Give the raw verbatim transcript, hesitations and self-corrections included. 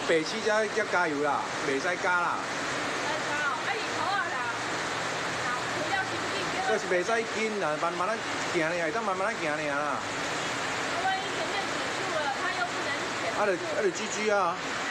白痴才叫加油啦，袂使加啦。 来加哦，啊二头啊啦，啊除了心境， 就是袂使紧啦，慢慢仔行尔，会当慢慢仔行尔啦。 万一前面止住了，他又不能前啊，就啊就 G G 啊。